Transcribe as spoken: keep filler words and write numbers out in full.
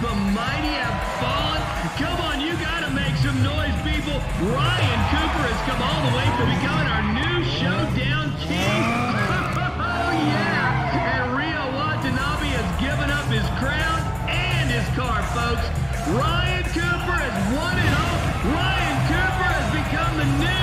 the mighty have fallen. Come on, you got to make some noise, people. Ryan Cooper has come all the way to becoming our new showdown king. Oh, yeah. And Rio Watanabe has given up his crown and his car, folks. Ryan Cooper has won it all. Ryan Cooper has become the new